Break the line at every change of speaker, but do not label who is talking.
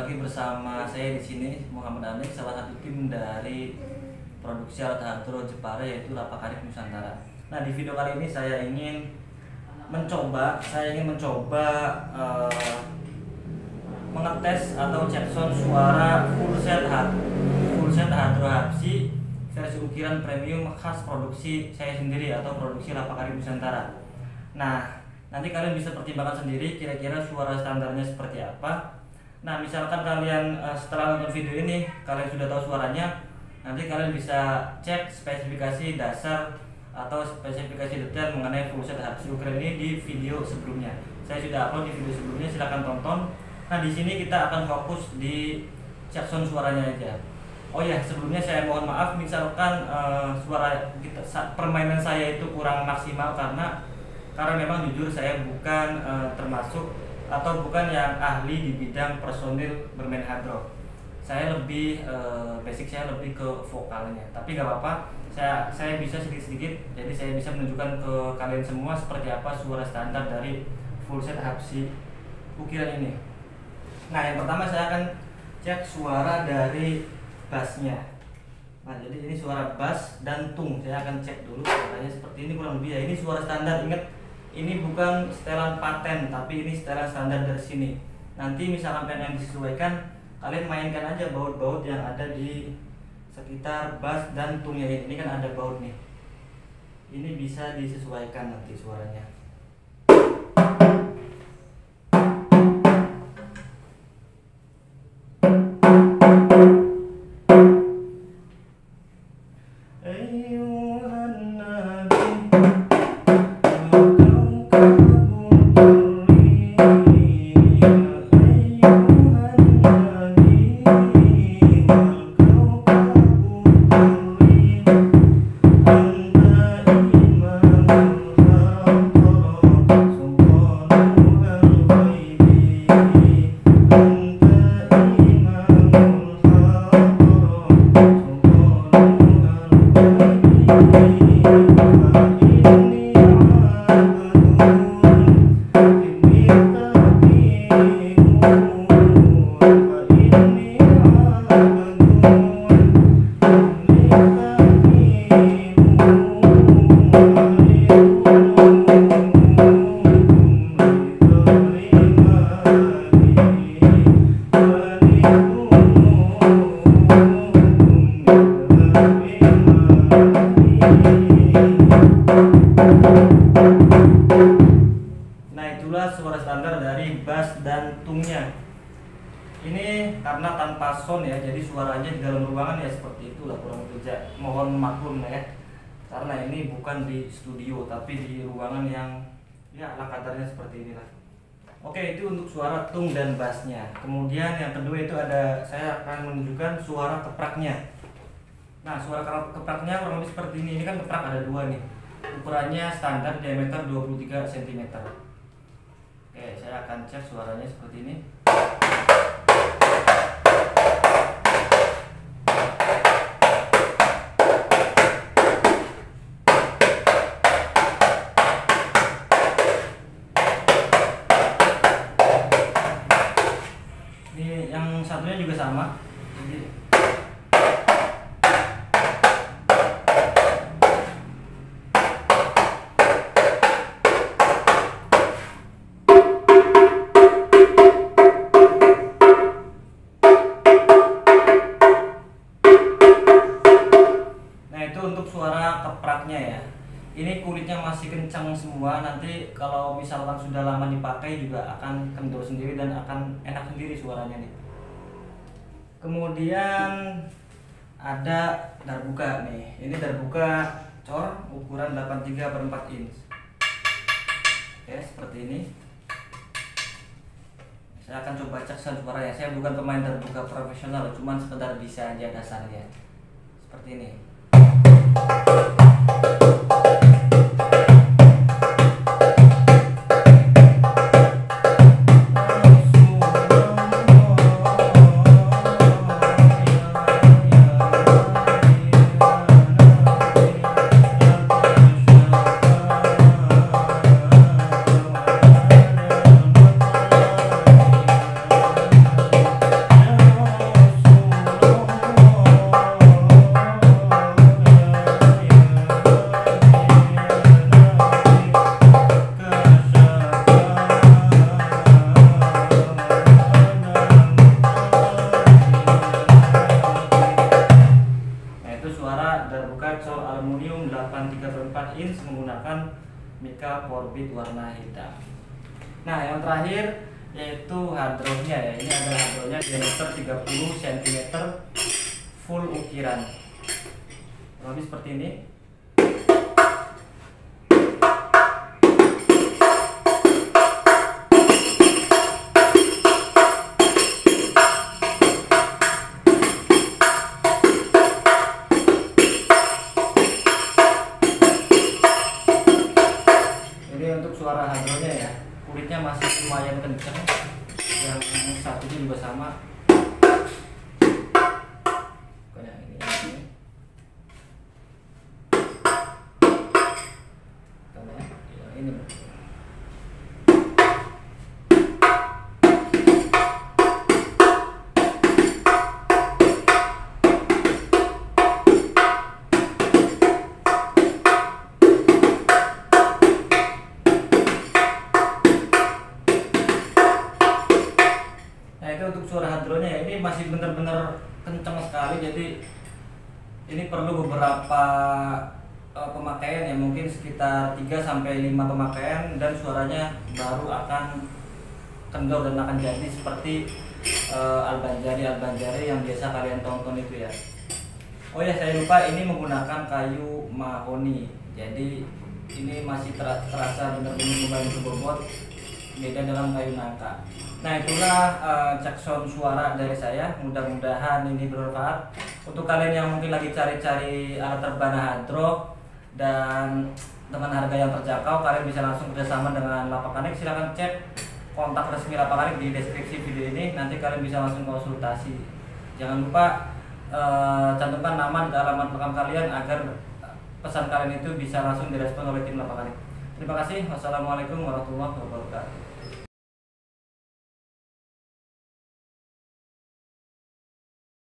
lagi bersama saya di sini, Muhammad Anik, salah satu tim dari produksi alat hadro Jepara, yaitu Lapakarik Nusantara. Nah, di video kali ini saya ingin mencoba mengetes atau cek sound suara full set hadro Habsi versi ukiran premium khas produksi saya sendiri atau produksi Lapakarik Nusantara. Nah, nanti kalian bisa pertimbangkan sendiri kira-kira suara standarnya seperti apa. Nah, misalkan kalian setelah nonton video ini kalian sudah tahu suaranya, nanti kalian bisa cek spesifikasi dasar atau spesifikasi detail mengenai full set Habsi ukiran ini di video sebelumnya. Saya sudah upload di video sebelumnya, silahkan tonton. Nah, di sini kita akan fokus di cek sound suaranya aja. Oh ya, sebelumnya saya mohon maaf misalkan suara permainan saya itu kurang maksimal karena memang jujur saya bukan termasuk atau bukan yang ahli di bidang personil bermain hadro. Saya lebih basic saya lebih ke vokalnya. Tapi nggak apa-apa, saya bisa sedikit-sedikit. Jadi saya bisa menunjukkan ke kalian semua seperti apa suara standar dari full set Habsi ukiran ini. Nah, yang pertama saya akan cek suara dari bassnya. Nah, jadi ini suara bass dan tung. Saya akan cek dulu suaranya seperti ini kurang lebih ya. Ini suara standar, ingat ini bukan setelan paten, tapi ini setelan standar dari sini. Nanti misalkan pengen disesuaikan, kalian mainkan aja baut-baut yang ada di sekitar bass dan tungnya ini. Ini kan ada baut nih. Ini bisa disesuaikan nanti suaranya. Suara standar dari bass dan tungnya. Ini karena tanpa sound ya, jadi suaranya di dalam ruangan ya seperti itulah kurang lebih. Mohon maklum ya, karena ini bukan di studio tapi di ruangan yang ya ala kadarnya seperti inilah. Oke, itu untuk suara tung dan bassnya. Kemudian yang kedua itu saya akan menunjukkan suara kepraknya. Nah, suara kepraknya kurang lebih seperti ini. Ini kan keprak ada dua nih. Ukurannya standar, diameter 23 cm. Oke, saya akan cek suaranya seperti ini. Ini yang satunya juga sama. Jadi untuk suara kepraknya ya, ini kulitnya masih kencang semua. Nanti kalau misalkan sudah lama dipakai juga akan kendor sendiri dan akan enak sendiri suaranya nih. Kemudian ada darbuka nih, ini darbuka cor ukuran 83/4 inch. Oke, seperti ini. Saya akan coba cek suara ya. Saya bukan pemain darbuka profesional, cuman sekedar bisa aja dasarnya. Seperti ini. aluminium 8/3/4 inch menggunakan mica forbit warna hitam. Nah, yang terakhir yaitu hadronnya ya. Ini adalah hadronnya diameter 30 cm full ukiran. Lebih seperti ini. Untuk suara hadronya ya, kulitnya masih lumayan kencang. Yang satunya juga sama. Kayak ini. Kayak ini. Nah, itu untuk suara hadronya ya, ini masih benar-benar kencang sekali, jadi ini perlu beberapa pemakaian ya, mungkin sekitar 3-5 pemakaian dan suaranya baru akan kendor dan akan jadi seperti Al-Banjari yang biasa kalian tonton itu ya. Oh ya, saya lupa, ini menggunakan kayu mahoni, jadi ini masih terasa benar-benar membantu bobot, beda dengan kayu nangka. Nah, itulah cek sound suara dari saya. Mudah-mudahan ini bermanfaat untuk kalian yang mungkin lagi cari-cari alat terbana hadro dan dengan harga yang terjangkau. Kalian bisa langsung kerjasama dengan Lapakanik. Silahkan cek kontak resmi Lapakanik di deskripsi video ini. Nanti kalian bisa langsung konsultasi. Jangan lupa cantumkan nama dan alamat makam kalian agar pesan kalian itu bisa langsung direspon oleh tim Lapakanik. Terima kasih. Wassalamualaikum warahmatullahi wabarakatuh.